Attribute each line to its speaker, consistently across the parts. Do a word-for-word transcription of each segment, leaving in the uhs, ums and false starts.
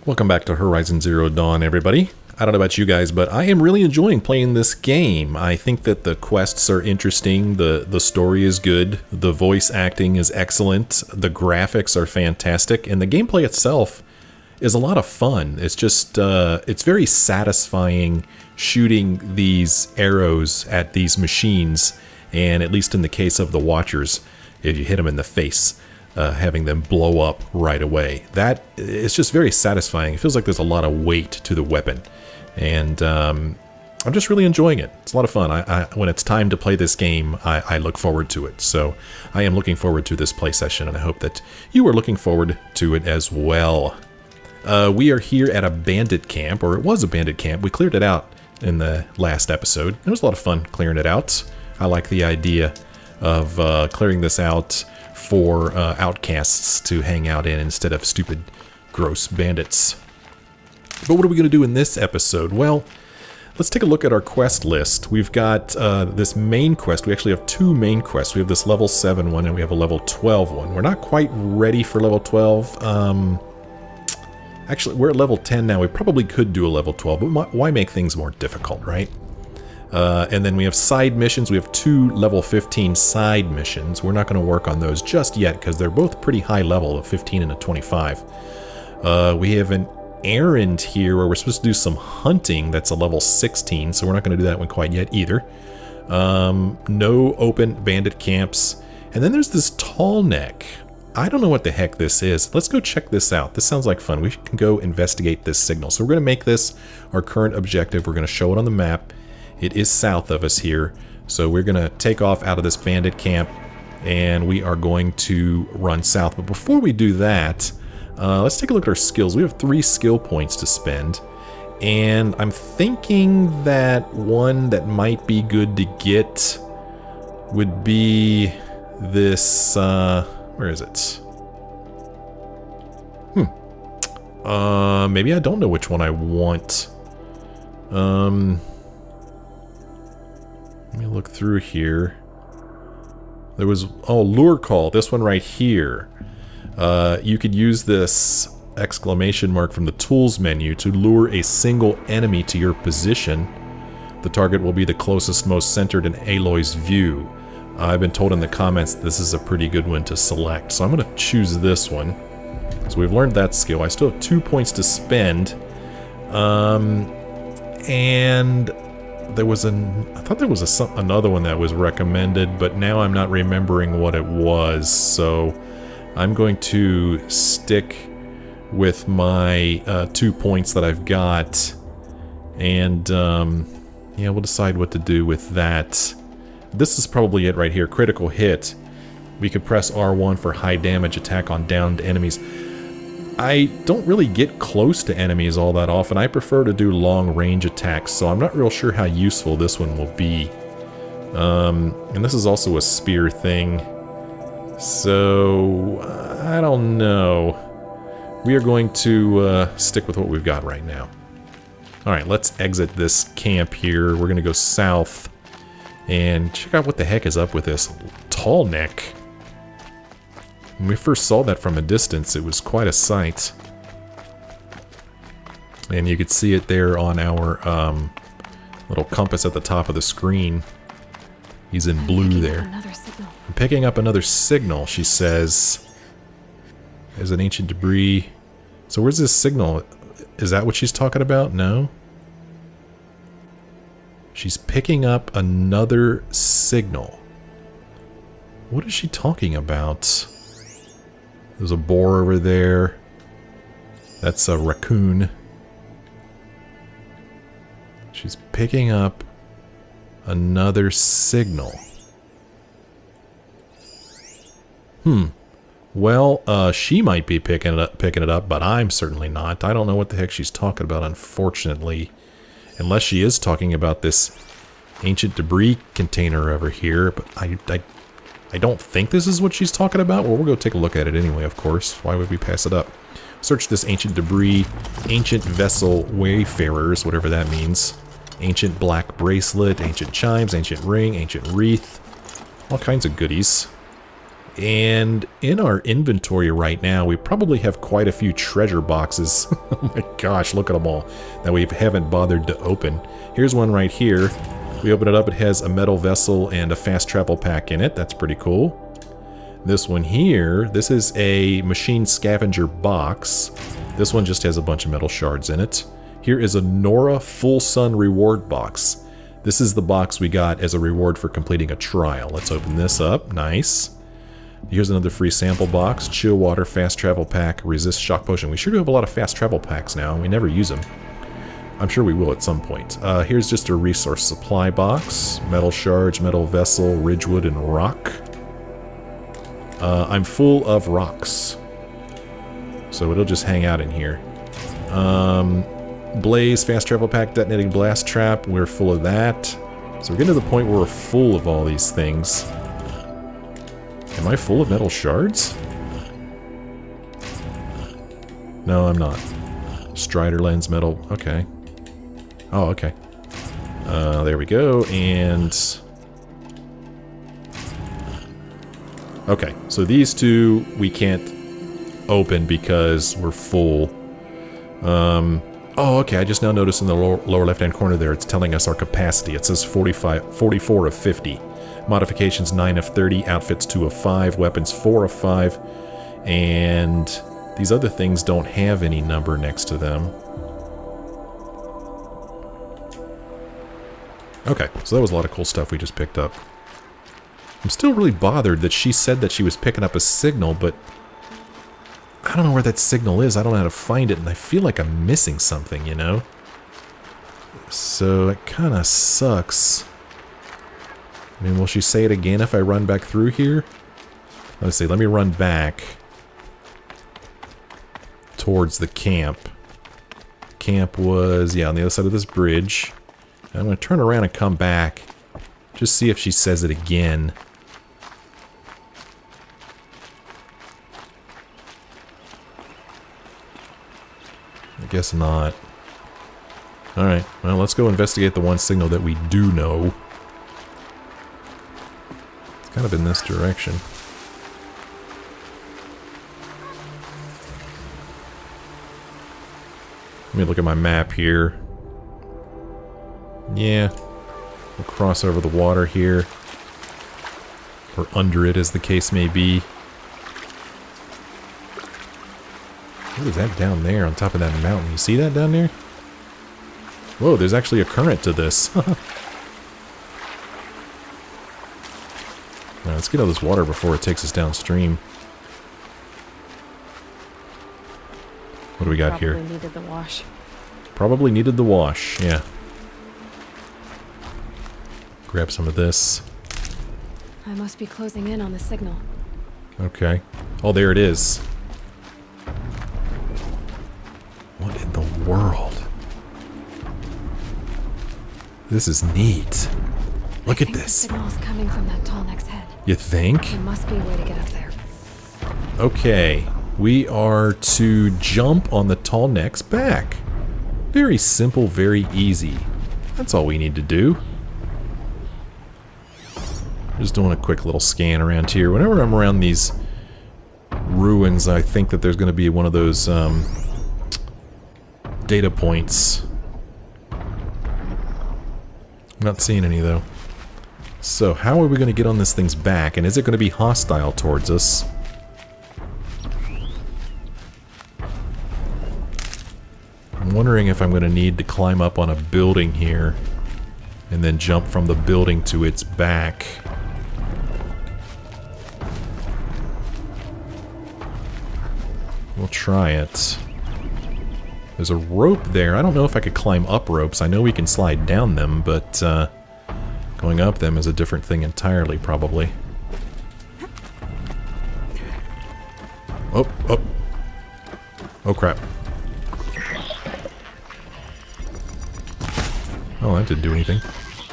Speaker 1: Welcome back to Horizon Zero Dawn, everybody. I don't know about you guys, but I am really enjoying playing this game. I think that the quests are interesting, the, the story is good, the voice acting is excellent, the graphics are fantastic, and the gameplay itself is a lot of fun. It's just, uh, it's very satisfying shooting these arrows at these machines, and at least in the case of the Watchers, if you hit them in the face, Uh, having them blow up right away. That is just very satisfying. It feels like there's a lot of weight to the weapon. And um, I'm just really enjoying it. It's a lot of fun. I, I, when it's time to play this game, I, I look forward to it. So I am looking forward to this play session, and I hope that you are looking forward to it as well. Uh, we are here at a bandit camp, or it was a bandit camp. We cleared it out in the last episode. It was a lot of fun clearing it out. I like the idea of uh, clearing this out for uh, outcasts to hang out in instead of stupid, gross bandits. But what are we going to do in this episode? Well, let's take a look at our quest list. We've got uh, this main quest. We actually have two main quests. We have this level seven one and we have a level twelve one. We're not quite ready for level twelve. Um, actually, we're at level ten now. We probably could do a level twelve, but why make things more difficult, right? Uh, and then we have side missions. We have two level fifteen side missions. We're not going to work on those just yet because they're both pretty high level, a fifteen and a twenty-five. Uh, we have an errand here where we're supposed to do some hunting. That's a level sixteen, so we're not going to do that one quite yet either. Um, no open bandit camps. And then there's this Tallneck. I don't know what the heck this is. Let's go check this out. This sounds like fun. We can go investigate this signal. So we're going to make this our current objective. We're going to show it on the map. It is south of us here, so we're going to take off out of this bandit camp, and we are going to run south. But before we do that, uh, let's take a look at our skills. We have three skill points to spend, and I'm thinking that one that might be good to get would be this, uh, where is it? Hmm. Uh, maybe I don't know which one I want. Um... Let me look through here. There was, oh, lure call, this one right here. Uh, you could use this exclamation mark from the tools menu to lure a single enemy to your position. The target will be the closest, most centered in Aloy's view. Uh, I've been told in the comments this is a pretty good one to select, so I'm going to choose this one. So we've learned that skill. I still have two points to spend. Um, and... There was an, I thought there was a, some, another one that was recommended, but now I'm not remembering what it was, so I'm going to stick with my uh, two points that I've got, and um, yeah, we'll decide what to do with that. This is probably it right here, critical hit. We could press R one for high damage attack on downed enemies. I don't really get close to enemies all that often. I prefer to do long-range attacks, so I'm not real sure how useful this one will be. Um, and this is also a spear thing, so I don't know. We are going to uh, stick with what we've got right now. Alright, let's exit this camp here. We're going to go south and check out what the heck is up with this Tallneck. When we first saw that from a distance, it was quite a sight. And you could see it there on our um, little compass at the top of the screen. He's in blue there. I'm picking up another signal, she says. There's an ancient debris. So where's this signal? Is that what she's talking about? No? She's picking up another signal. What is she talking about? There's a boar over there. That's a raccoon. She's picking up another signal. Hmm. Well, uh, she might be picking it up, picking it up, but I'm certainly not. I don't know what the heck she's talking about, unfortunately. Unless she is talking about this ancient debris container over here, but I, I I don't think this is what she's talking about. Well, we'll go take a look at it anyway, of course. Why would we pass it up? Search this ancient debris, ancient vessel wayfarers, whatever that means. Ancient black bracelet, ancient chimes, ancient ring, ancient wreath. All kinds of goodies. And in our inventory right now, we probably have quite a few treasure boxes. Oh my gosh, look at them all that we haven't bothered to open. Here's one right here. We open it up, it has a metal vessel and a fast travel pack in it. That's pretty cool. This one here, this is a machine scavenger box. This one just has a bunch of metal shards in it. Here is a Nora Full Sun reward box. This is the box we got as a reward for completing a trial. Let's open this up. Nice. Here's another free sample box. Chill water, fast travel pack, resist shock potion. We sure do have a lot of fast travel packs now. We never use them. I'm sure we will at some point. Uh, here's just a resource supply box. Metal shards, metal vessel, ridgewood, and rock. Uh, I'm full of rocks. So it'll just hang out in here. Um, Blaze, fast travel pack, detonating blast trap. We're full of that. So we're getting to the point where we're full of all these things. Am I full of metal shards? No, I'm not. Strider lens, metal. Okay. Oh, okay. Uh, there we go. And... okay, so these two we can't open because we're full. Um, oh, okay, I just now noticed in the lower, lower left-hand corner there, it's telling us our capacity. It says forty-five, forty-four of fifty. Modifications nine of thirty, outfits two of five, weapons four of five, and these other things don't have any number next to them. Okay, so that was a lot of cool stuff we just picked up. I'm still really bothered that she said that she was picking up a signal, but I don't know where that signal is. I don't know how to find it, and I feel like I'm missing something, you know? So it kind of sucks. I mean, will she say it again if I run back through here? Let's see, let me run back towards the camp. Camp was, yeah, on the other side of this bridge. I'm going to turn around and come back. Just see if she says it again. I guess not. Alright, well, let's go investigate the one signal that we do know. It's kind of in this direction. Let me look at my map here. Yeah. We'll cross over the water here. Or under it, as the case may be. What is that down there on top of that mountain? You see that down there? Whoa, there's actually a current to this. Now, let's get all this water before it takes us downstream. What do we got here?
Speaker 2: Probably needed the wash.
Speaker 1: Probably needed the wash, yeah. Grab some of this.
Speaker 2: I must be closing in on the signal.
Speaker 1: Okay. Oh, there it is. What in the world? This is neat. Look
Speaker 2: I
Speaker 1: at
Speaker 2: think
Speaker 1: this.
Speaker 2: The signal's coming from that Tallneck's head.
Speaker 1: You think?
Speaker 2: There must be a way to get up there.
Speaker 1: Okay. We are to jump on the Tallneck's back. Very simple, very easy. That's all we need to do. Just doing a quick little scan around here. Whenever I'm around these ruins, I think that there's going to be one of those um, data points. I'm not seeing any, though. So, how are we going to get on this thing's back? And is it going to be hostile towards us? I'm wondering if I'm going to need to climb up on a building here and then jump from the building to its back. We'll try it. There's a rope there. I don't know if I could climb up ropes. I know we can slide down them, but uh, going up them is a different thing entirely, probably. Oh, oh. Oh, crap. Oh, that didn't do anything.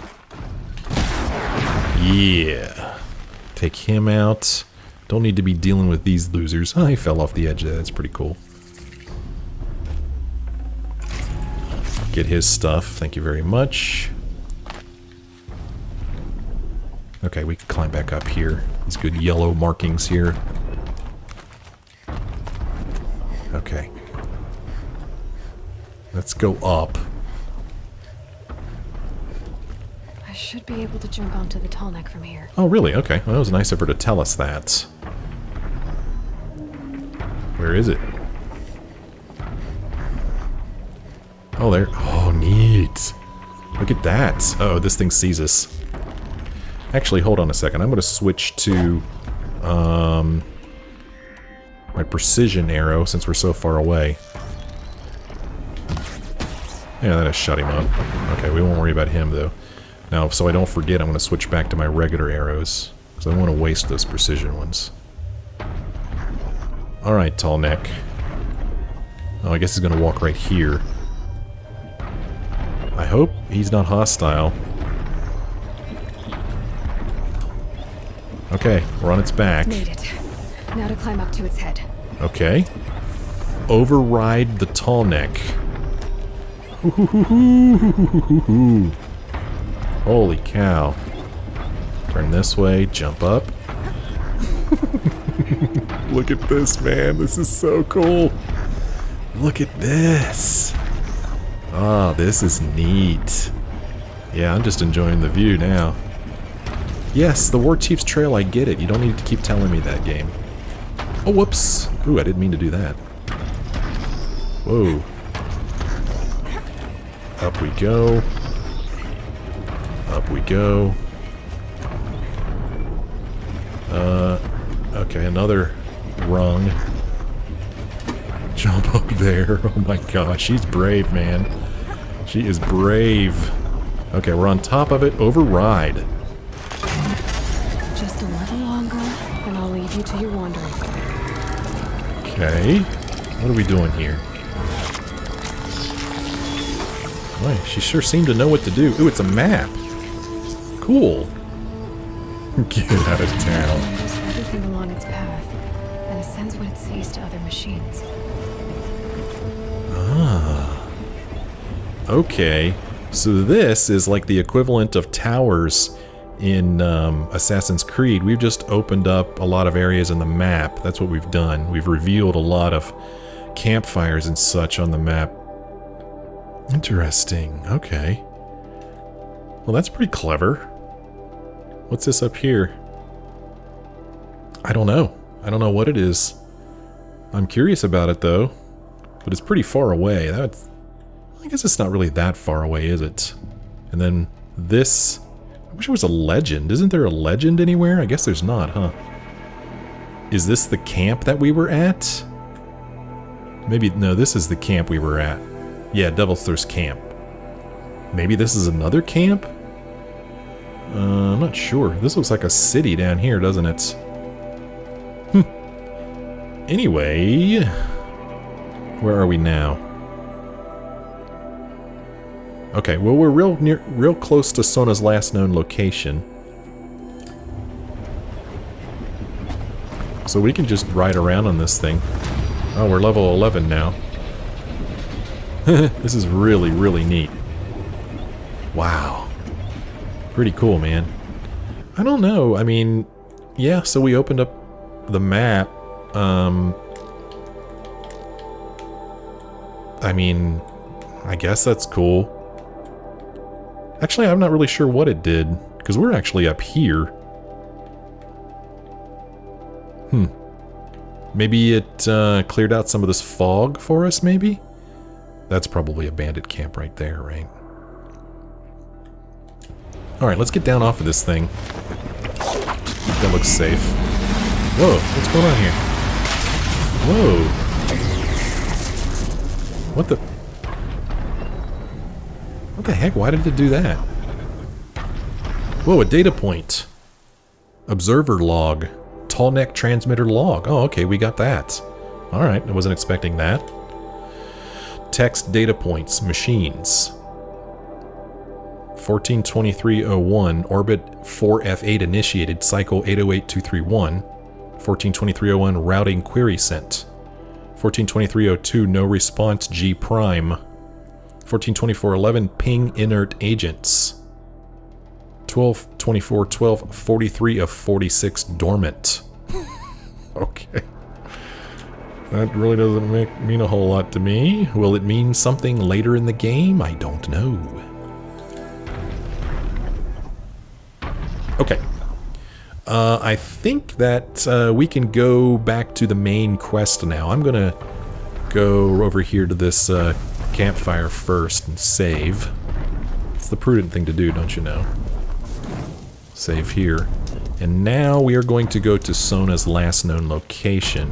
Speaker 1: Yeah. Take him out. Don't need to be dealing with these losers. Oh, he fell off the edge there. That's pretty cool. Get his stuff. Thank you very much. Okay, we can climb back up here. These good yellow markings here. Okay. Let's go up.
Speaker 2: I should be able to jump onto the Tallneck from here.
Speaker 1: Oh, really? Okay. Well, that was nice of her to tell us that. Where is it? Oh, there. Oh, neat. Look at that. Uh oh, this thing sees us. Actually, hold on a second. I'm going to switch to um, my precision arrow since we're so far away. Yeah, that has shut him up. Okay, we won't worry about him, though. Now, so I don't forget, I'm going to switch back to my regular arrows, because I don't want to waste those precision ones. Alright, Tallneck. Oh, I guess he's going to walk right here. I hope he's not hostile. Okay, we're on its back.
Speaker 2: Made it. Now to climb up to its head.
Speaker 1: Okay. Override the Tallneck. Holy cow. Turn this way, jump up. Look at this, man. This is so cool. Look at this. Ah, oh, this is neat. Yeah, I'm just enjoying the view now. Yes, the War Chief's Trail, I get it. You don't need to keep telling me that, game. Oh, whoops. Ooh, I didn't mean to do that. Whoa. Up we go. Up we go. Uh, okay, another rung. Jump up there. Oh my gosh, she's brave, man. She is brave. Okay, we're on top of it. Override.
Speaker 2: Just a little longer, and I'll leave you to your wandering.
Speaker 1: Okay. What are we doing here? Boy, she sure seemed to know what to do. Ooh, it's a map. Cool. Get out of town.
Speaker 2: It knows everything along its path, and sends what it sees to other machines.
Speaker 1: Ah. Okay. So this is like the equivalent of towers in um, Assassin's Creed. We've just opened up a lot of areas in the map. That's what we've done. We've revealed a lot of campfires and such on the map. Interesting. Okay. Well, that's pretty clever. What's this up here? I don't know. I don't know what it is. I'm curious about it, though. But it's pretty far away. That's, I guess it's not really that far away, is it? And then this... I wish it was a legend. Isn't there a legend anywhere? I guess there's not, huh? Is this the camp that we were at? Maybe... No, this is the camp we were at. Yeah, Devil's Thirst Camp. Maybe this is another camp? Uh, I'm not sure. This looks like a city down here, doesn't it? Hmm. Anyway... Where are we now? Okay, well we're real near, real close to Sona's last known location. So we can just ride around on this thing. Oh, we're level eleven now. This is really, really neat. Wow. Pretty cool, man. I don't know, I mean... Yeah, so we opened up the map. Um... I mean... I guess that's cool. Actually, I'm not really sure what it did, because we're actually up here. Hmm. Maybe it uh, cleared out some of this fog for us, maybe? That's probably a bandit camp right there, right? Alright, let's get down off of this thing. That looks safe. Whoa, what's going on here? Whoa. What the... What the heck? Why did it do that? Whoa, a data point. Observer log. Tallneck transmitter log. Oh, okay, we got that. Alright, I wasn't expecting that. Text data points. Machines. fourteen twenty-three oh one. Orbit four F eight initiated. Cycle eight oh eight two three one. fourteen twenty-three oh one. Routing query sent. fourteen twenty-three oh two. No response. G prime. fourteen twenty-four eleven, ping inert agents. twelve, twenty-four, twelve, forty-three of forty-six dormant. Okay. That really doesn't make, mean a whole lot to me. Will it mean something later in the game? I don't know. Okay. Uh, I think that uh, we can go back to the main quest now. I'm gonna go over here to this uh, campfire first and save. It's the prudent thing to do, don't you know? Save here. And now we are going to go to Sona's last known location.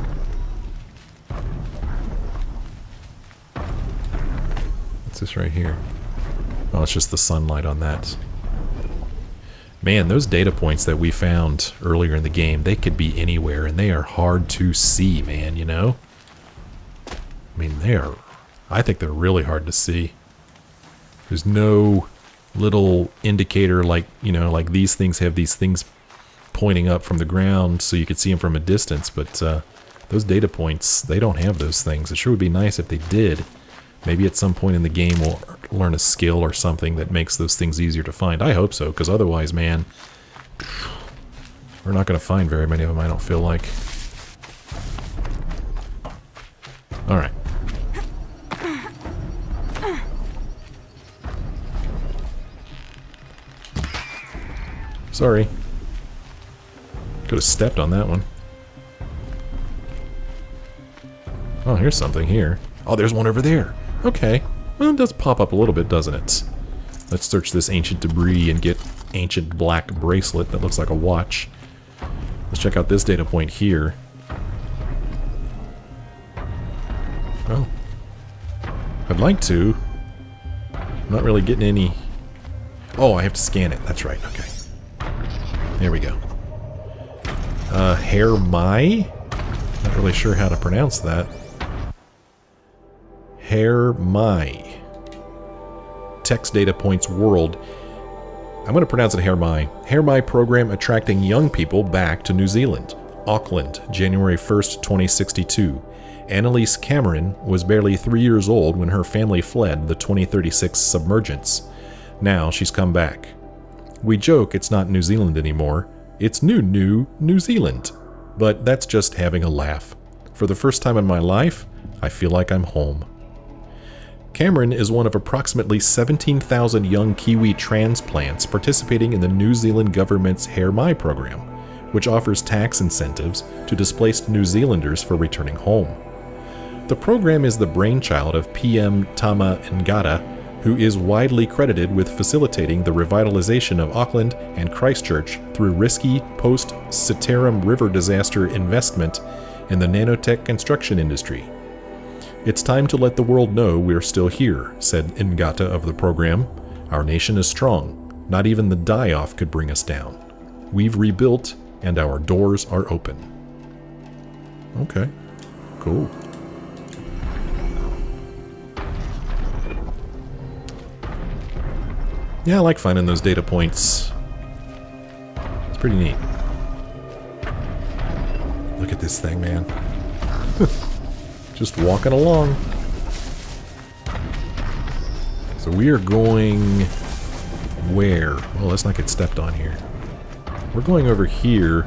Speaker 1: What's this right here? Oh, it's just the sunlight on that. Man, those data points that we found earlier in the game, they could be anywhere, and they are hard to see, man, you know? I mean, they are... I think they're really hard to see. There's no little indicator like, you know, like these things have these things pointing up from the ground so you could see them from a distance, but uh, those data points, they don't have those things. It sure would be nice if they did. Maybe at some point in the game we'll learn a skill or something that makes those things easier to find. I hope so, because otherwise, man, we're not going to find very many of them, I don't feel like. Alright. Sorry. Could have stepped on that one. Oh, here's something here. Oh, there's one over there. Okay. Well, it does pop up a little bit, doesn't it? Let's search this ancient debris and get ancient black bracelet that looks like a watch. Let's check out this data point here. Oh. I'd like to. I'm not really getting any... Oh, I have to scan it. That's right. Okay. There we go. Uh, Hair Mai? Not really sure how to pronounce that. Hair Mai. Text data points world. I'm going to pronounce it Hair Mai. Hair Mai program attracting young people back to New Zealand. Auckland, January first, twenty sixty-two. Annalise Cameron was barely three years old when her family fled the twenty thirty-six submergence. Now she's come back. We joke it's not New Zealand anymore. It's new, new New Zealand. But that's just having a laugh. For the first time in my life, I feel like I'm home. Cameron is one of approximately seventeen thousand young Kiwi transplants participating in the New Zealand government's Hair Mai program, which offers tax incentives to displaced New Zealanders for returning home. The program is the brainchild of P M Tama Ngata, who is widely credited with facilitating the revitalization of Auckland and Christchurch through risky post-Citarum River disaster investment in the nanotech construction industry. It's time to let the world know we're still here, said Ngata of the program. Our nation is strong. Not even the die-off could bring us down. We've rebuilt, and our doors are open. Okay, cool. Yeah, I like finding those data points. It's pretty neat. Look at this thing, man. Just walking along. So we are going... where? Well, let's not get stepped on here. We're going over here.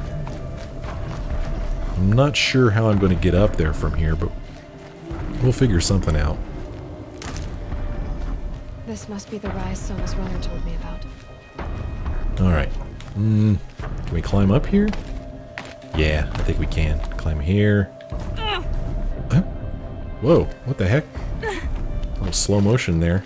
Speaker 1: I'm not sure how I'm going to get up there from here, but we'll figure something out.
Speaker 2: This must be the rise Sona's runner told me about.
Speaker 1: Alright. Mm, can we climb up here? Yeah, I think we can. Climb here. Huh? Whoa, what the heck? A little slow motion there.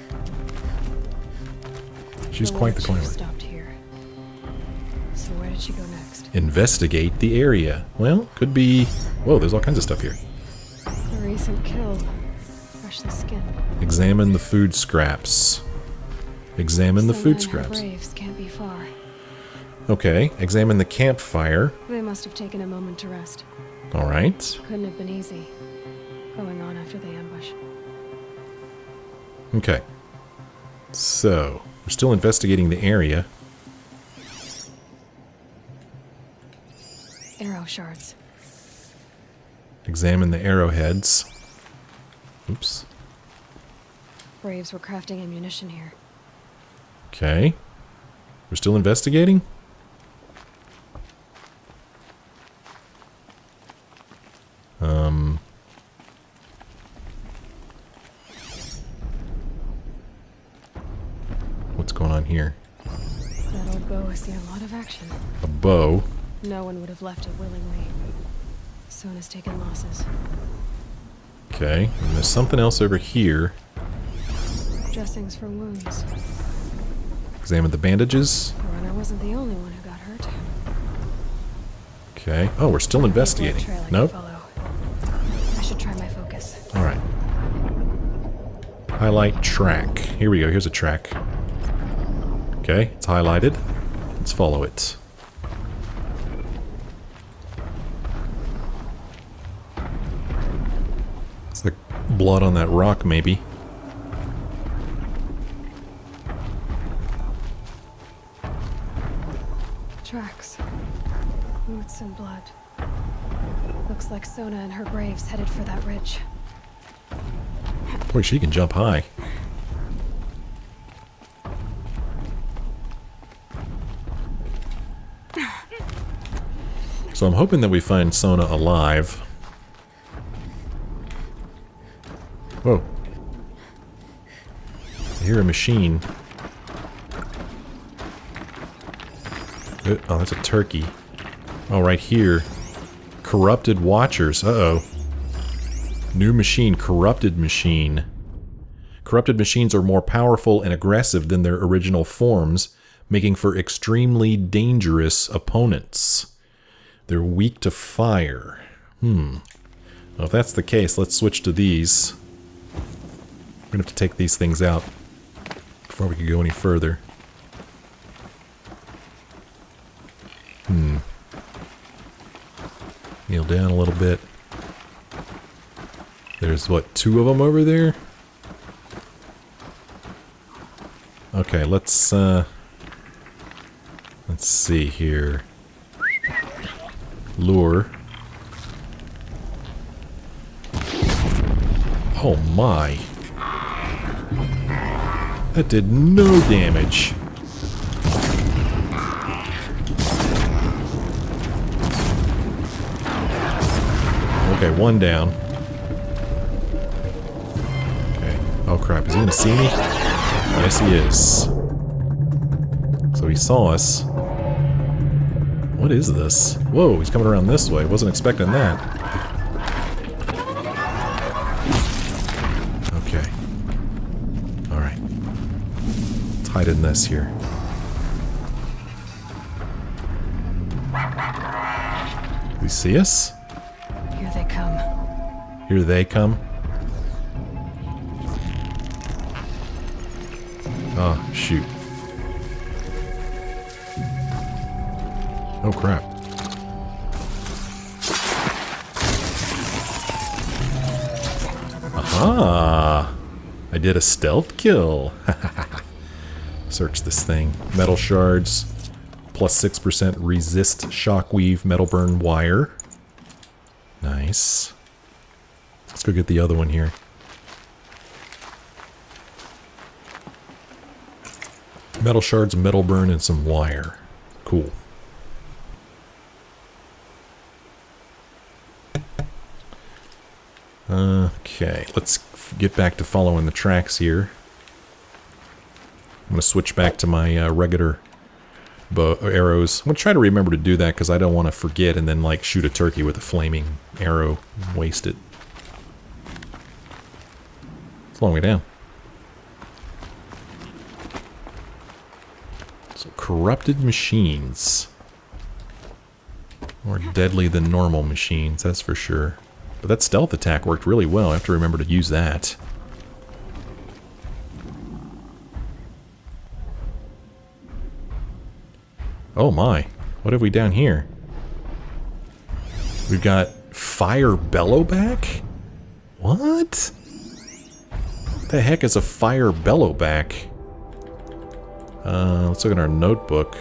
Speaker 1: She's
Speaker 2: The
Speaker 1: quite the
Speaker 2: witch
Speaker 1: climber.
Speaker 2: stopped here. So where did she go next?
Speaker 1: Investigate the area. Well, could be... Whoa, there's all kinds of stuff here.
Speaker 2: A recent kill. Freshly skinned.
Speaker 1: Examine the food scraps. Examine the
Speaker 2: Sona
Speaker 1: food
Speaker 2: and her
Speaker 1: scraps.
Speaker 2: braves can't be far.
Speaker 1: Okay, examine the campfire.
Speaker 2: They must have taken a moment to rest.
Speaker 1: Alright.
Speaker 2: Couldn't have been easy. Going on after the ambush.
Speaker 1: Okay. So, we're still investigating the area.
Speaker 2: Arrow shards.
Speaker 1: Examine the arrowheads. Oops.
Speaker 2: Braves were crafting ammunition here.
Speaker 1: Okay. We're still investigating? Um... What's going on here?
Speaker 2: That old bow has seen a lot of action.
Speaker 1: A bow?
Speaker 2: No one would have left it willingly. Sona's taken losses.
Speaker 1: Okay, and there's something else over here.
Speaker 2: Dressings for wounds.
Speaker 1: Examine the bandages.
Speaker 2: The runner wasn't the only one who got hurt.
Speaker 1: Okay. Oh, we're still investigating. Nope.
Speaker 2: I should try my focus.
Speaker 1: Alright. Highlight track. Here we go. Here's a track. Okay, it's highlighted. Let's follow it. It's like blood on that rock, maybe.
Speaker 2: Tracks. Boots and blood. Looks like Sona and her braves headed for that ridge.
Speaker 1: Boy, she can jump high. So I'm hoping that we find Sona alive. Whoa. I hear a machine. Oh, that's a turkey. Oh, right here. Corrupted Watchers. Uh-oh. New machine. Corrupted machine. Corrupted machines are more powerful and aggressive than their original forms, making for extremely dangerous opponents. They're weak to fire. Hmm. Well, if that's the case, let's switch to these. We're gonna have to take these things out before we can go any further. Hmm. Kneel down a little bit. There's, what, two of them over there? Okay, let's, uh... let's see here. Lure. Oh my. That did no damage. Okay, one down. Okay. Oh crap, is he gonna see me? Yes, he is. So he saw us. What is this? Whoa, he's coming around this way. Wasn't expecting that. Okay. Alright. Let's hide in this here. Do you see us?
Speaker 2: Here they come.
Speaker 1: Here they come? Oh, shoot. Oh crap. Aha! I did a stealth kill. Search this thing. Metal shards. Plus six percent resist shockweave metal burn wire. Nice. Let's go get the other one here. Metal shards, metal burn, and some wire. Cool. Okay, let's get back to following the tracks here. I'm going to switch back to my uh, regular bow arrows. I'm going to try to remember to do that because I don't want to forget and then like shoot a turkey with a flaming arrow and waste it. It's a long way down. So, corrupted machines. More deadly than normal machines, that's for sure. But that stealth attack worked really well. I have to remember to use that. Oh my. What have we down here? We've got fire bellowback? What? What the heck is a fire bellowback? Uh, let's look at our notebook.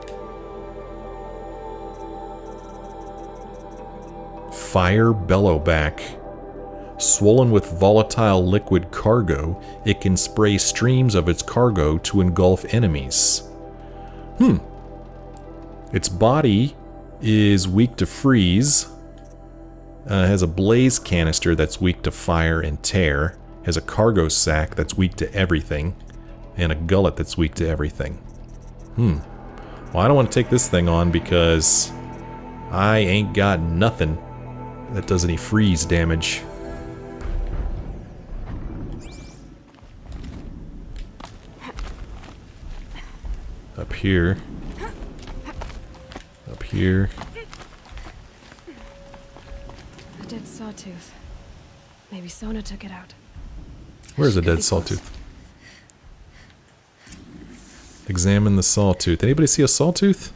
Speaker 1: Fire bellowback. Swollen with volatile liquid cargo, it can spray streams of its cargo to engulf enemies. Hmm. Its body is weak to freeze. Uh, has a blaze canister that's weak to fire and tear. Has a cargo sack that's weak to everything. And a gullet that's weak to everything. Hmm. Well, I don't want to take this thing on because I ain't got nothing that does any freeze damage. Up here. Up here.
Speaker 2: A dead sawtooth. Maybe Sona took it out.
Speaker 1: Where's a dead sawtooth? Examine the sawtooth. Anybody see a sawtooth?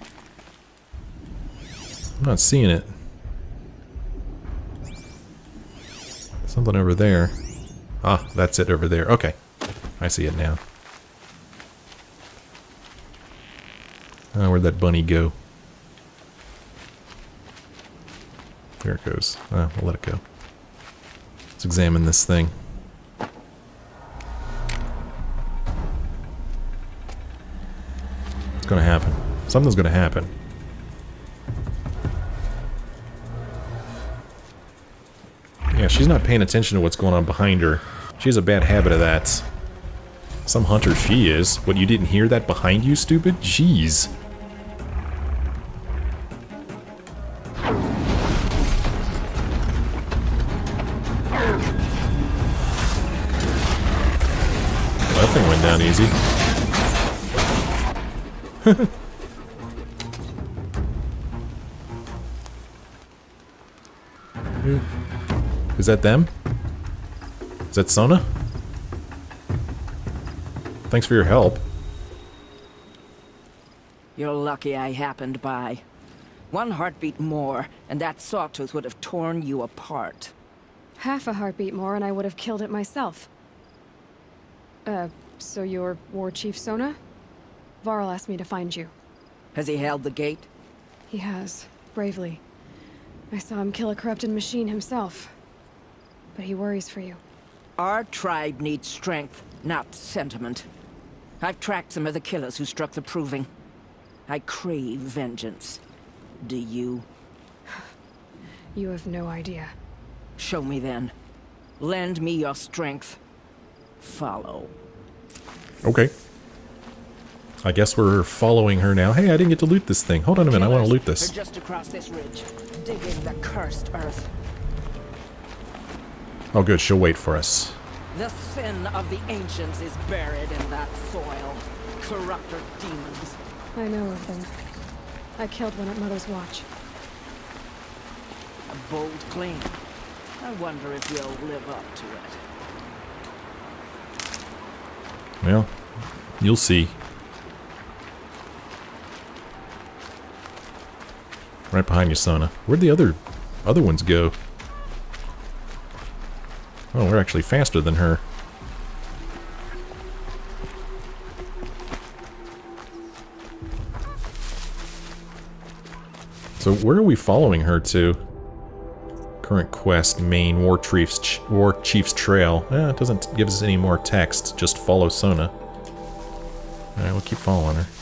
Speaker 1: I'm not seeing it. Something over there. Ah, that's it over there. Okay. I see it now. Oh, where'd that bunny go? There it goes. Oh, we'll let it go. Let's examine this thing. What's gonna happen? Something's gonna happen. Yeah, she's not paying attention to what's going on behind her. She has a bad habit of that. Some hunter she is. What, you didn't hear that behind you, stupid? Jeez. Well, that thing went down easy. Is that them? Is that Sona? Thanks for your help.
Speaker 3: You're lucky I happened by. One heartbeat more, and that sawtooth would have torn you apart.
Speaker 2: Half a heartbeat more and I would have killed it myself. Uh, so you're War Chief Sona? Varl asked me to find you.
Speaker 3: Has he held the gate?
Speaker 2: He has, bravely. I saw him kill a corrupted machine himself. But he worries for you.
Speaker 3: Our tribe needs strength, not sentiment. I've tracked some of the killers who struck the Proving. I crave vengeance. Do you?
Speaker 2: You have no idea.
Speaker 3: Show me then. Lend me your strength. Follow.
Speaker 1: Okay. I guess we're following her now. Hey, I didn't get to loot this thing. Hold on a minute, I want to loot this.
Speaker 3: They're just across this ridge, digging the cursed earth.
Speaker 1: Oh good, she'll wait for us.
Speaker 3: The sin of the ancients is buried in that soil. Corrupter demons.
Speaker 2: I know of them. I killed one at Mother's Watch.
Speaker 3: A bold claim. I wonder if you'll live up to it.
Speaker 1: Well, you'll see. Right behind you, Sona. Where'd the other other ones go? Oh, we're actually faster than her. So where are we following her to? Current quest, main War Chief's ch War Chief's Trail. Eh, it doesn't give us any more text. Just follow Sona. All right, we'll keep following her.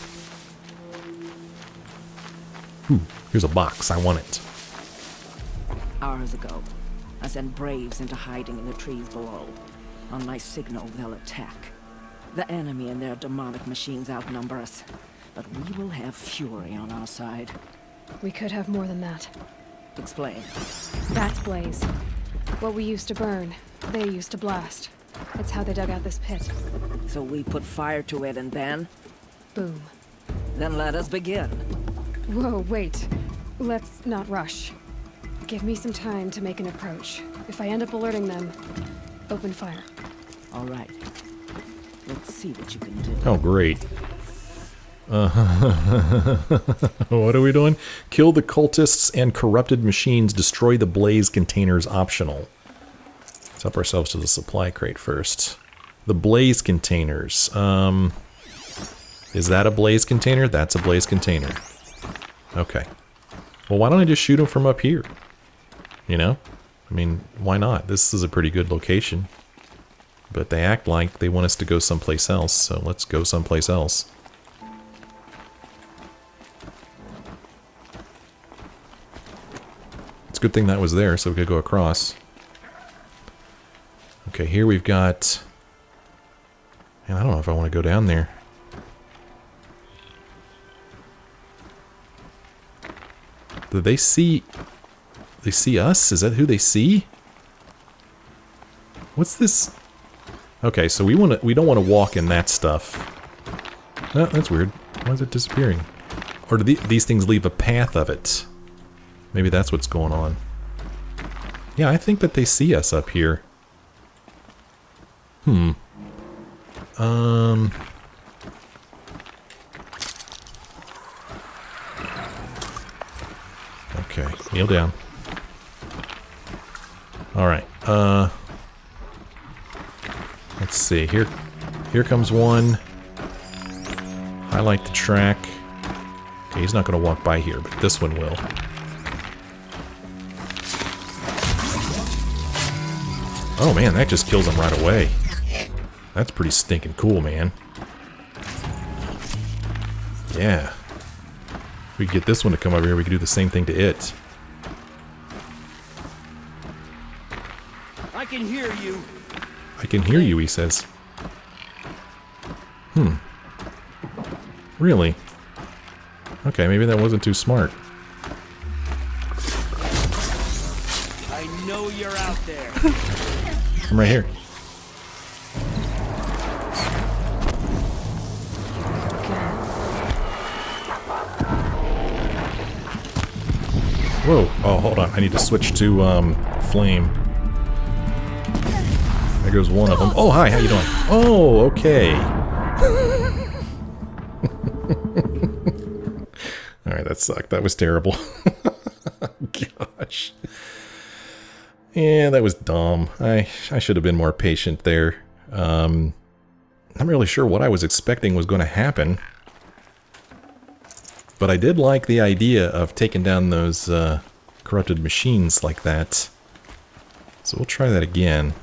Speaker 1: Ooh, here's a box. I want it.
Speaker 3: Hours ago, I sent Braves into hiding in the trees below. On my signal, they'll attack. The enemy and their demonic machines outnumber us, but we will have fury on our side.
Speaker 2: We could have more than that.
Speaker 3: Explain.
Speaker 2: That's Blaze. What we used to burn, they used to blast. That's how they dug out this pit.
Speaker 3: So we put fire to it and then?
Speaker 2: Boom.
Speaker 3: Then let us begin.
Speaker 2: Whoa, wait. Let's not rush. Give me some time to make an approach. If I end up alerting them, open fire.
Speaker 3: All right. Let's see what you can do.
Speaker 1: Oh, great. Uh, what are we doing? Kill the cultists and corrupted machines. Destroy the blaze containers optional. Let's help ourselves to the supply crate first. The blaze containers. Um, is that a blaze container? That's a blaze container. Okay. Well, why don't I just shoot them from up here? You know? I mean, why not? This is a pretty good location. But they act like they want us to go someplace else, so let's go someplace else. good thing that was there, so we could go across. Okay, here we've got... Man, I don't know if I want to go down there. Do they see... They see us? Is that who they see? What's this? Okay, so we want to. We don't want to walk in that stuff. Oh, that's weird. Why is it disappearing? Or do the, these things leave a path of it? Maybe that's what's going on. Yeah, I think that they see us up here. Hmm. Um... Okay, kneel down. Alright, uh... let's see, here, here comes one. Highlight the track. Okay, he's not going to walk by here, but this one will. Oh man, that just kills him right away. That's pretty stinking cool, man. Yeah. If we could get this one to come over here, we could do the same thing to it.
Speaker 4: I can hear you.
Speaker 1: I can hear you, he says. Hmm. Really? Okay, maybe that wasn't too smart.
Speaker 4: I know you're out there.
Speaker 1: I'm right here. Whoa. Oh, hold on. I need to switch to um, flame. There goes one of them. Oh, hi. How you doing? Oh, okay. Alright, that sucked. That was terrible. Gosh. Yeah, that was dumb. I, I should have been more patient there. Um, I'm not really sure what I was expecting was going to happen. But I did like the idea of taking down those uh, corrupted machines like that. So we'll try that again.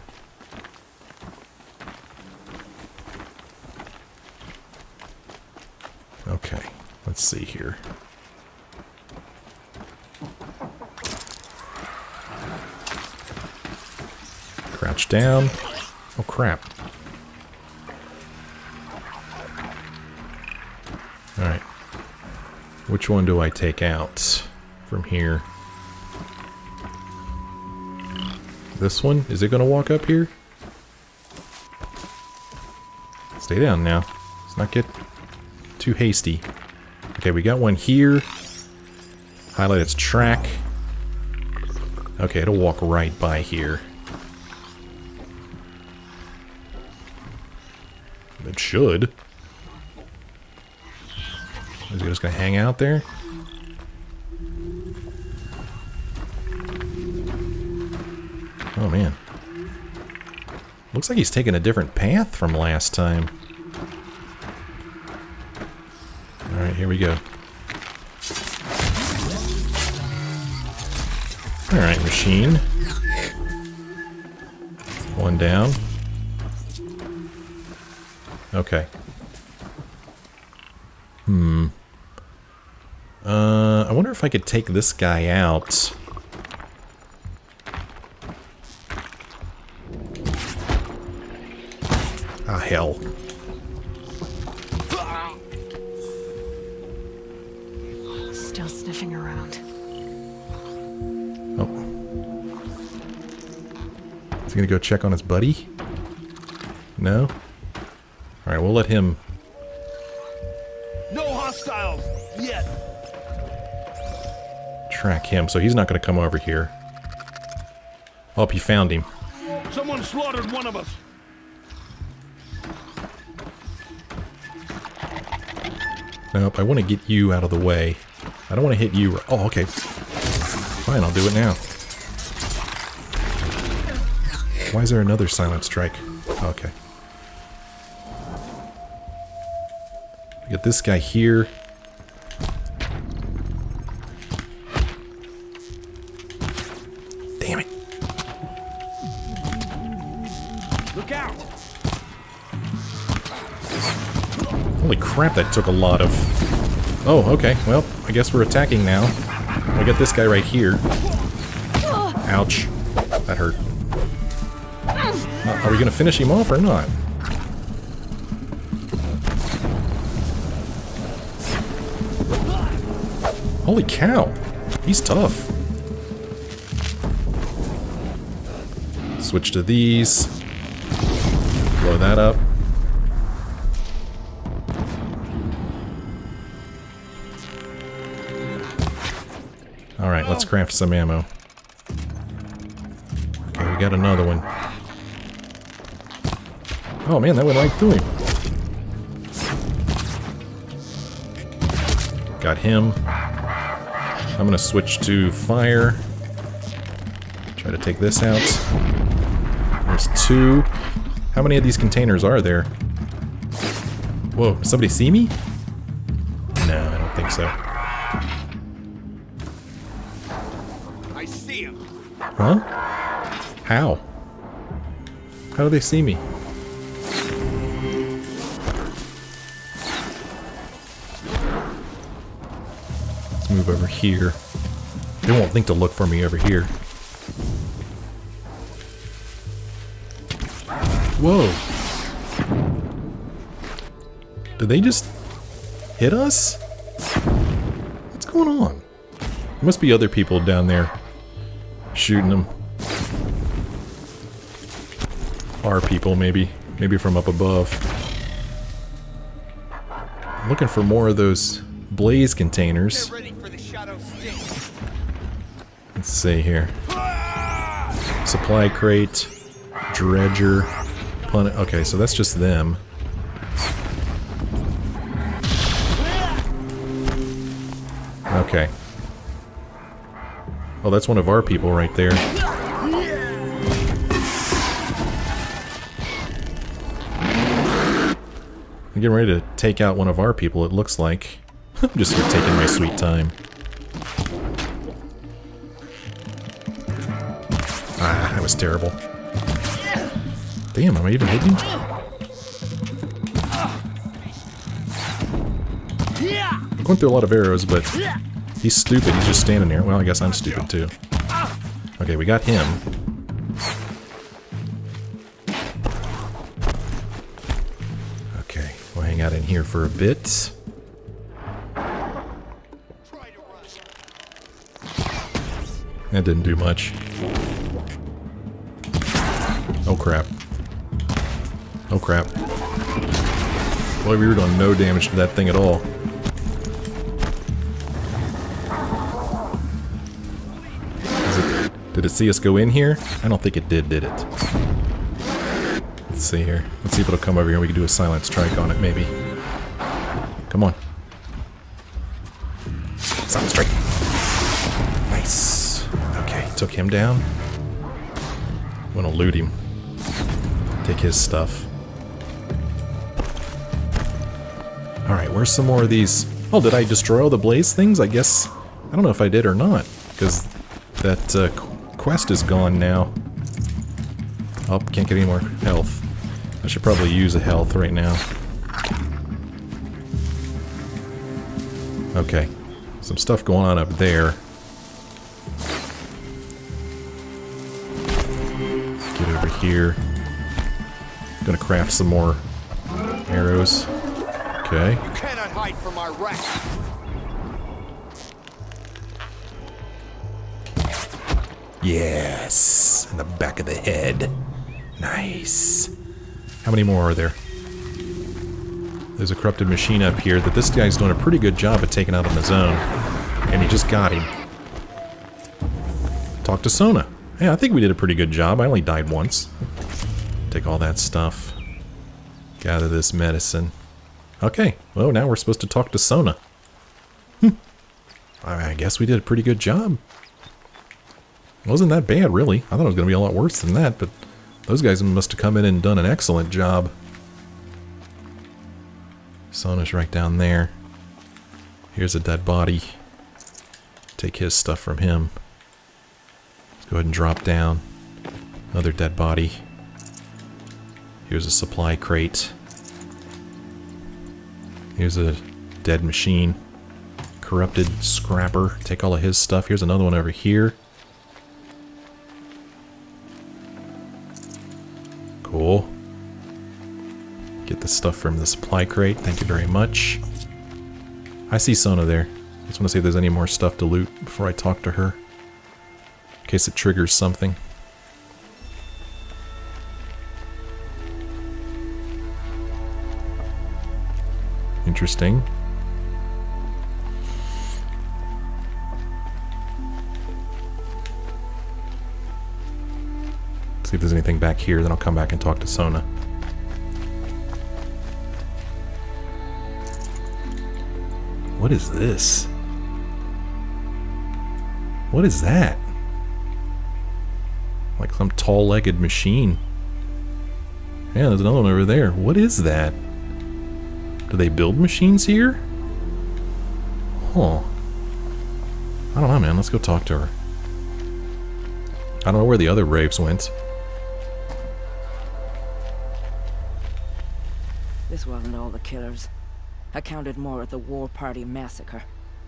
Speaker 1: Okay, let's see here. Crouch down. Oh crap. Alright. Which one do I take out from here? This one? Is it going to walk up here? Stay down now. Let's not get too hasty. Okay, we got one here. Highlight its track. Okay, it'll walk right by here. It should. Is it just gonna hang out there? Oh man. Looks like he's taking a different path from last time. Alright, here we go. Alright, machine. One down. Okay. Hmm. Uh, I wonder if I could take this guy out. Ah, hell.
Speaker 2: Still sniffing around.
Speaker 1: Oh. Is he gonna go check on his buddy? No? Alright, we'll let him...
Speaker 4: No hostiles yet.
Speaker 1: track him, so he's not gonna come over here. Oh, he found him.
Speaker 4: Someone slaughtered one of us.
Speaker 1: Nope, I want to get you out of the way. I don't want to hit you. Oh, okay. Fine, I'll do it now. Why is there another silent strike? Okay. Get this guy here. Damn it.
Speaker 4: Look out.
Speaker 1: Holy crap, that took a lot of... Oh, okay. Well, I guess we're attacking now. I got this guy right here. Ouch. That hurt. Uh, are we gonna finish him off or not? Holy cow! He's tough. Switch to these. Blow that up. Alright, let's craft some ammo. Okay, we got another one. Oh man, that went right through him. Got him. I'm gonna switch to fire. Try to take this out. There's two. How many of these containers are there? Whoa, does somebody see me? No, I don't think so.
Speaker 4: I see him.
Speaker 1: Huh? How? How do they see me? Let's move over here. They won't think to look for me over here. Whoa. Did they just hit us? What's going on? There must be other people down there shooting them. Our people, maybe. Maybe from up above. I'm looking for more of those blaze containers.
Speaker 4: Get ready for the shadow sting.
Speaker 1: Let's see here. Supply crate. Dredger. Pun okay, so that's just them. Okay. Oh, that's one of our people right there. I'm getting ready to take out one of our people, it looks like. I'm just here taking my sweet time. Ah, that was terrible. Damn, am I even hitting? I'm going through a lot of arrows, but he's stupid. He's just standing there. Well, I guess I'm stupid too. Okay, we got him. Okay, we'll hang out in here for a bit. That didn't do much. Oh crap. Oh crap. Boy, we were doing no damage to that thing at all. Is it, did it see us go in here? I don't think it did, did it? Let's see here. Let's see if it'll come over here and we can do a silent strike on it, maybe. Come on. Silent strike. Nice. Okay, took him down. I'm gonna loot him. Take his stuff. Alright, where's some more of these? Oh, did I destroy all the blaze things? I guess... I don't know if I did or not. Because that uh, quest is gone now. Oh, can't get any more health. I should probably use a health right now. Okay. Some stuff going on up there. Get over here. Gonna craft some more arrows. Okay.
Speaker 4: You cannot hide from our wrath.
Speaker 1: Yes! In the back of the head. Nice. How many more are there? There's a corrupted machine up here that this guy's doing a pretty good job at taking out on his own. And he just got him. Talk to Sona. Yeah, I think we did a pretty good job. I only died once. Take all that stuff. Gather this medicine. Okay, well now we're supposed to talk to Sona. Hm. I guess we did a pretty good job. Wasn't that bad, really. I thought it was going to be a lot worse than that, but those guys must have come in and done an excellent job. Sona's right down there. Here's a dead body. Take his stuff from him. Let's go ahead and drop down. Another dead body. Here's a supply crate. Here's a dead machine. Corrupted scrapper. Take all of his stuff. Here's another one over here. Get the stuff from the supply crate. Thank you very much. I see Sona there. Just want to see if there's any more stuff to loot before I talk to her. In case it triggers something. Interesting. See if there's anything back here, then I'll come back and talk to Sona. What is this? What is that? Like some tall-legged machine. Yeah, there's another one over there. What is that? Do they build machines here? Huh. I don't know, man. Let's go talk to her. I don't know where the other Braves went.
Speaker 3: This wasn't all the killers. I counted more at the War Party massacre.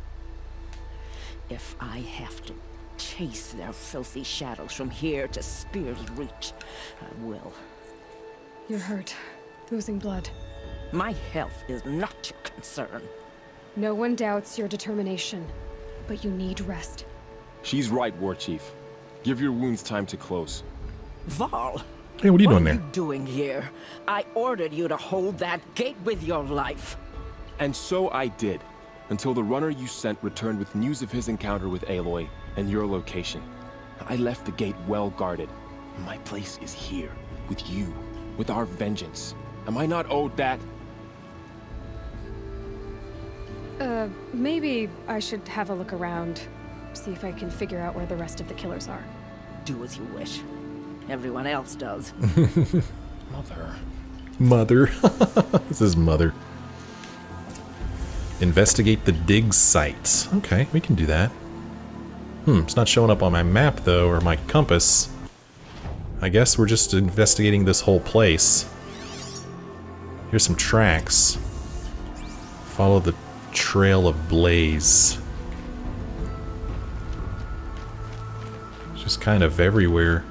Speaker 3: If I have to chase their filthy shadows from here to Spear's Reach, I will.
Speaker 2: You're hurt. Losing blood.
Speaker 3: My health is not your concern.
Speaker 2: No one doubts your determination, but you need rest.
Speaker 5: She's right, War Chief. Give your wounds time to close.
Speaker 3: Varl!
Speaker 1: Hey, what are you
Speaker 3: what
Speaker 1: doing
Speaker 3: are
Speaker 1: there?
Speaker 3: you doing here? I ordered you to hold that gate with your life.
Speaker 5: And so I did, until the runner you sent returned with news of his encounter with Aloy and your location. I left the gate well guarded. My place is here, with you, with our vengeance. Am I not owed that?
Speaker 2: Uh, maybe I should have a look around. See if I can figure out where the rest of the killers are.
Speaker 3: Do as you wish. Everyone else does.
Speaker 5: Mother.
Speaker 1: Mother. This is Mother. Investigate the dig site. Okay, we can do that. Hmm, it's not showing up on my map though, or my compass. I guess we're just investigating this whole place. Here's some tracks. Follow the trail of blaze. It's just kind of everywhere.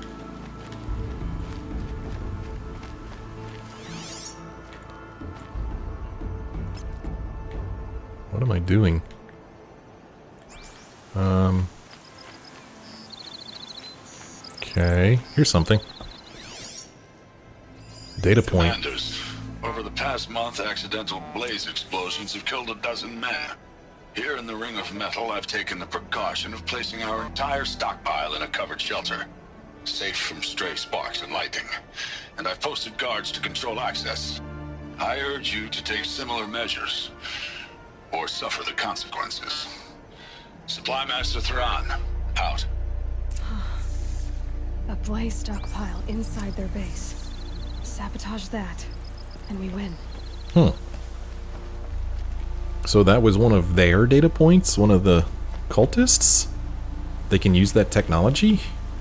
Speaker 1: What am I doing? Um. Okay, here's something. Data point.
Speaker 6: Commanders, over the past month, accidental blaze explosions have killed a dozen men. Here in the Ring of Metal, I've taken the precaution of placing our entire stockpile in a covered shelter, safe from stray sparks and lightning. And I've posted guards to control access. I urge you to take similar measures, or suffer the consequences. Supply Master Thrawn, out.
Speaker 2: A blaze stockpile inside their base. Sabotage that, and we win.
Speaker 1: Hmm. So that was one of their data points? One of the cultists? They can use that technology?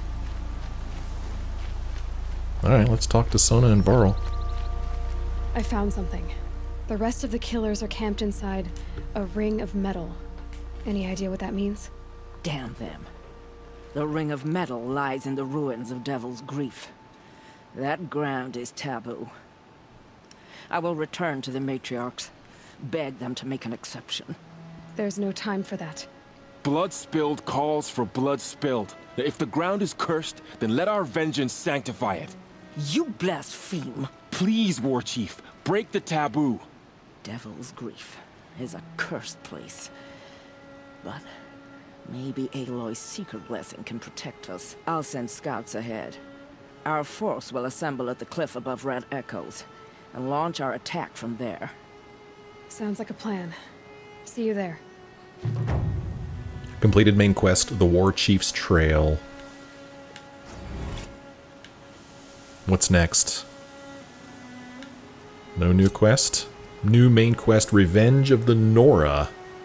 Speaker 1: Alright, let's talk to Sona and Varl.
Speaker 2: I found something. The rest of the killers are camped inside a ring of metal. Any idea what that means?
Speaker 3: Damn them. The Ring of Metal lies in the ruins of Devil's Grief. That ground is taboo. I will return to the matriarchs, beg them to make an exception.
Speaker 2: There's no time for that.
Speaker 5: Blood spilled calls for blood spilled. If the ground is cursed, then let our vengeance sanctify it.
Speaker 3: You blaspheme!
Speaker 5: Please, War Chief, break the taboo.
Speaker 3: Devil's Grief is a cursed place. But maybe Aloy's secret blessing can protect us. I'll send scouts ahead. Our force will assemble at the cliff above Red Echoes, and launch our attack from there.
Speaker 2: Sounds like a plan. See you there.
Speaker 1: Completed main quest, The War Chief's Trail. What's next? No new quest? New main quest, Revenge of the Nora.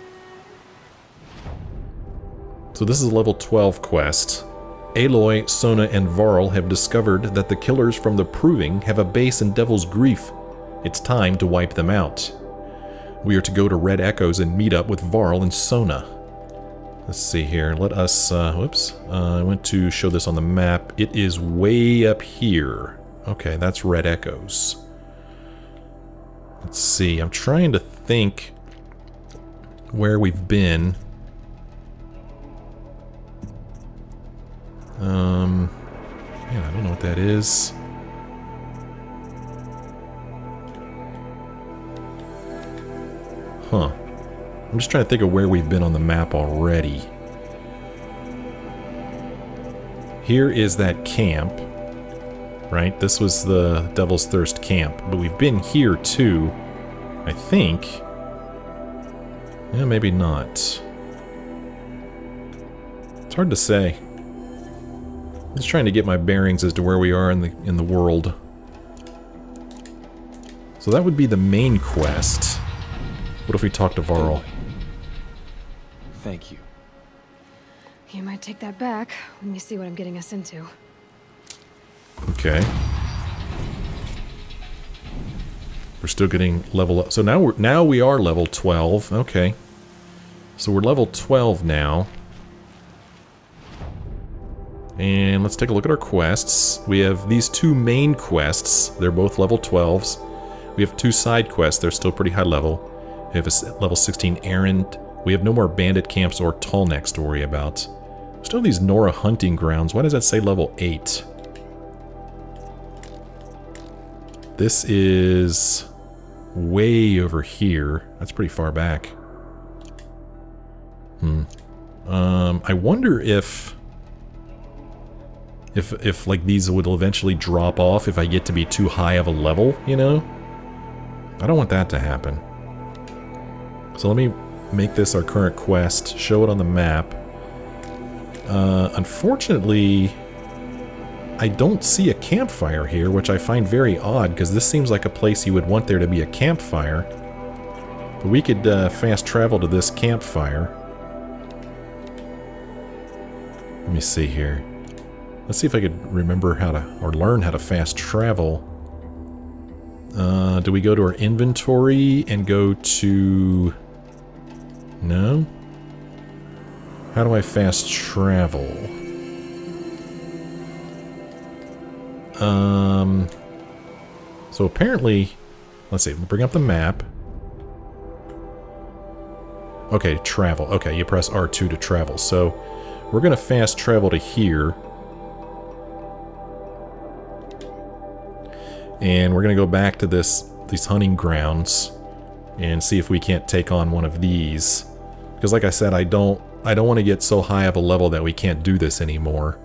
Speaker 1: So this is a level twelve quest. Aloy, Sona, and Varl have discovered that the killers from the Proving have a base in Devil's Grief. It's time to wipe them out. We are to go to Red Echoes and meet up with Varl and Sona. Let's see here. Let us, uh, whoops. Uh, I went to show this on the map. It is way up here. Okay, that's Red Echoes. Let's see, I'm trying to think where we've been. Um, man, I don't know what that is. Huh. I'm just trying to think of where we've been on the map already. Here is that camp, right? This was the Devil's Thirst camp, but we've been here too, I think. Yeah, maybe not. It's hard to say. I'm just trying to get my bearings as to where we are in the in the world. So that would be the main quest. What if we talk to Varl?
Speaker 5: Thank you.
Speaker 2: You might take that back when you see what I'm getting us into.
Speaker 1: Okay. We're still getting level up. So now we're now we are level twelve. Okay. So we're level twelve now. And let's take a look at our quests. We have these two main quests. They're both level twelves. We have two side quests. They're still pretty high level. We have a level sixteen errand. We have no more bandit camps or Tallnecks to worry about. Still these Nora Hunting Grounds. Why does that say level eight? This is way over here. That's pretty far back. Hmm. Um, I wonder if... If, if, like, these will eventually drop off if I get to be too high of a level, you know? I don't want that to happen. So let me make this our current quest, show it on the map. Uh, unfortunately, I don't see a campfire here, which I find very odd, because this seems like a place you would want there to be a campfire. But we could uh, fast travel to this campfire. Let me see here. Let's see if I could remember how to, or learn how to fast travel. Uh, do we go to our inventory and go to... No? How do I fast travel? Um... So apparently... Let's see, bring up the map. Okay, travel. Okay, you press R two to travel. So, we're gonna fast travel to here. And we're gonna go back to this these hunting grounds and see if we can't take on one of these. Because like I said, I don't I don't want to get so high of a level that we can't do this anymore.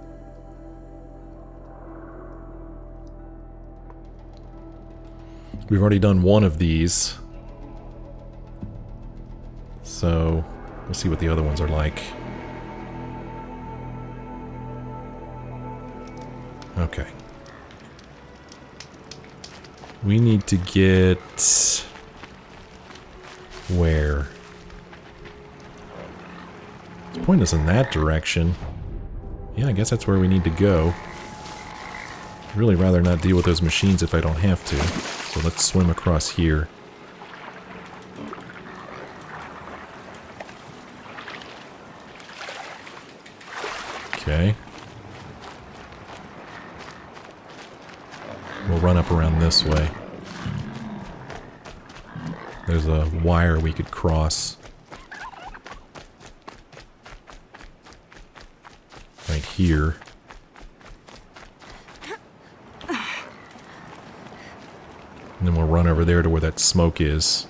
Speaker 1: We've already done one of these. So we'll see what the other ones are like. Okay. We need to get... where? Let's point us in that direction. Yeah, I guess that's where we need to go. I'd really rather not deal with those machines if I don't have to. So let's swim across here. Okay. We'll run up around this way. There's a wire we could cross. Right here. And then we'll run over there to where that smoke is.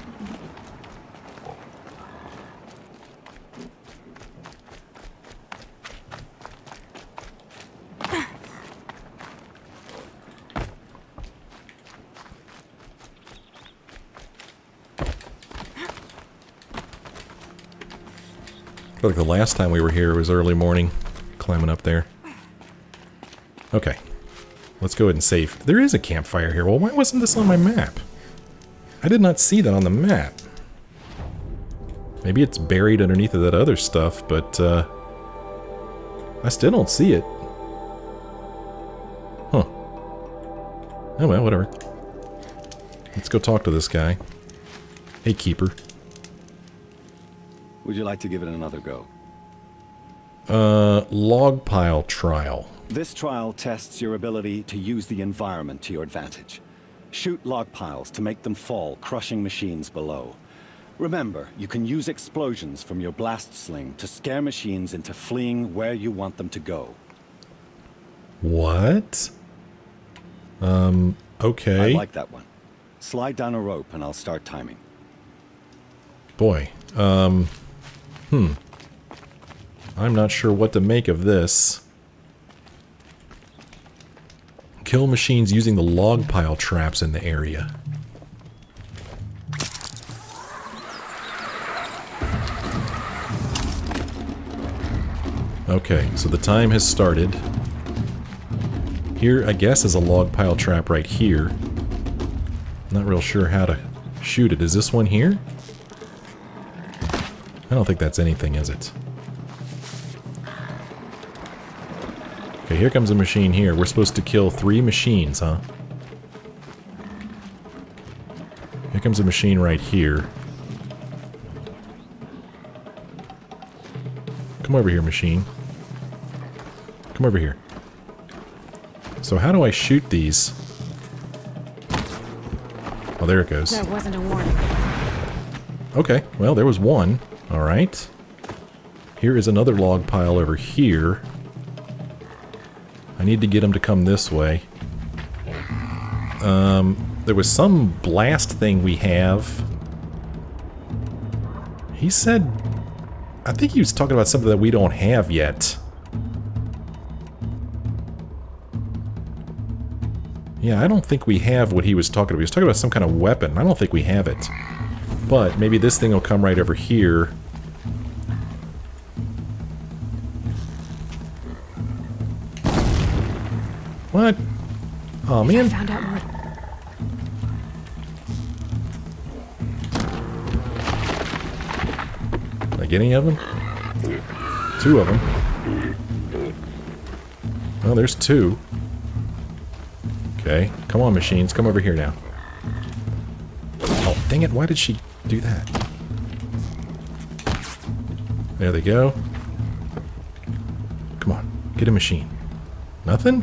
Speaker 1: I feel like the last time we were here was early morning, climbing up there. Okay, let's go ahead and save. There is a campfire here. Well, why wasn't this on my map? I did not see that on the map. Maybe it's buried underneath of that other stuff, but uh, I still don't see it. Huh. Oh well, whatever. Let's go talk to this guy. Hey, Keeper.
Speaker 7: Would you like to give it another go?
Speaker 1: Uh, log pile trial.
Speaker 7: This trial tests your ability to use the environment to your advantage. Shoot log piles to make them fall, crushing machines below. Remember, you can use explosions from your blast sling to scare machines into fleeing where you want them to go.
Speaker 1: What? Um, okay.
Speaker 7: I like that one. Slide down a rope and I'll start timing.
Speaker 1: Boy, um, hmm. I'm not sure what to make of this. Kill machines using the log pile traps in the area. Okay, so the time has started. Here, I guess, is a log pile trap right here. Not real sure how to shoot it. Is this one here? I don't think that's anything, is it? Okay, here comes a machine here. We're supposed to kill three machines, huh? Here comes a machine right here. Come over here, machine. Come over here. So how do I shoot these? Oh, there it goes.
Speaker 2: That wasn't a warning.
Speaker 1: Okay, well, there was one. Alright. Here is another log pile over here. I need to get him to come this way. Um, there was some blast thing we have. He said... I think he was talking about something that we don't have yet. Yeah, I don't think we have what he was talking about. He was talking about some kind of weapon. I don't think we have it. But maybe this thing will come right over here. What? Oh, man.
Speaker 2: I found out more.
Speaker 1: Did I get any of them? Two of them. Oh, there's two. Okay. Come on, machines. Come over here now. Oh, dang it. Why did she do that? There they go. Come on. Get a machine. Nothing?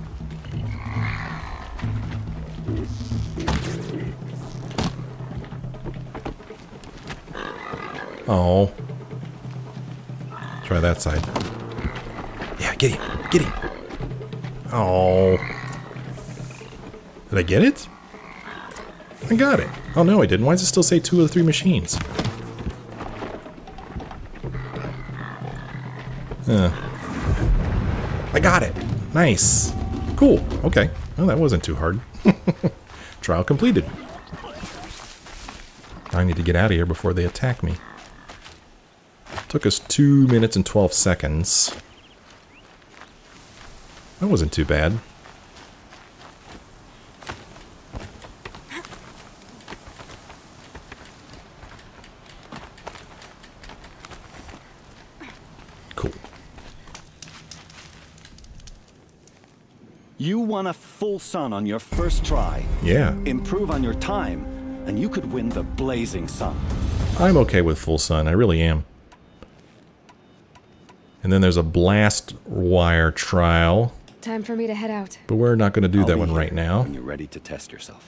Speaker 1: Oh. Try that side. Yeah, get him. Get him. Oh. Did I get it? I got it. Oh, no, I didn't. Why does it still say two of the three machines? Huh. I got it. Nice. Cool. Okay. Well, that wasn't too hard. Trial completed. I need to get out of here before they attack me. Took us two minutes and twelve seconds. That wasn't too bad. Cool.
Speaker 7: You won a full sun on your first try.
Speaker 1: Yeah.
Speaker 7: Improve on your time, and you could win the blazing sun.
Speaker 1: I'm okay with full sun. I really am. And then there's a blast wire trial.
Speaker 2: Time for me to head out.
Speaker 1: But we're not going to do
Speaker 7: I'll
Speaker 1: that
Speaker 7: be
Speaker 1: one
Speaker 7: here
Speaker 1: right now.
Speaker 7: when you're ready to test yourself.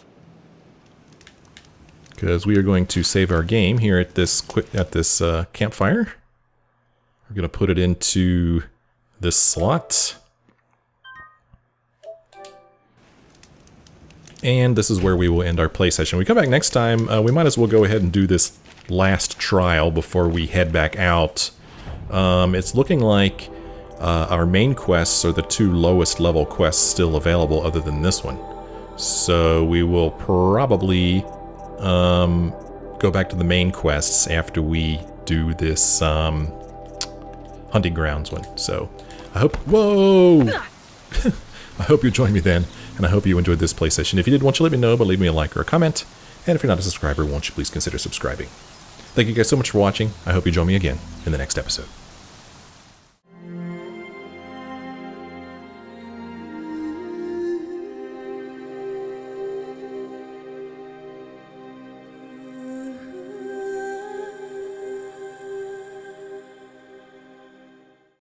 Speaker 1: Because we are going to save our game here at this quick at this uh, campfire. We're going to put it into this slot. And this is where we will end our play session. When we come back next time, uh, we might as well go ahead and do this last trial before we head back out. Um, it's looking like uh, our main quests are the two lowest level quests still available other than this one. So we will probably um, go back to the main quests after we do this um, Hunting Grounds one. So I hope... Whoa! I hope you join me then, and I hope you enjoyed this play session. If you did, won't you let me know, but leave me a like or a comment. And if you're not a subscriber, won't you please consider subscribing. Thank you guys so much for watching. I hope you join me again in the next episode.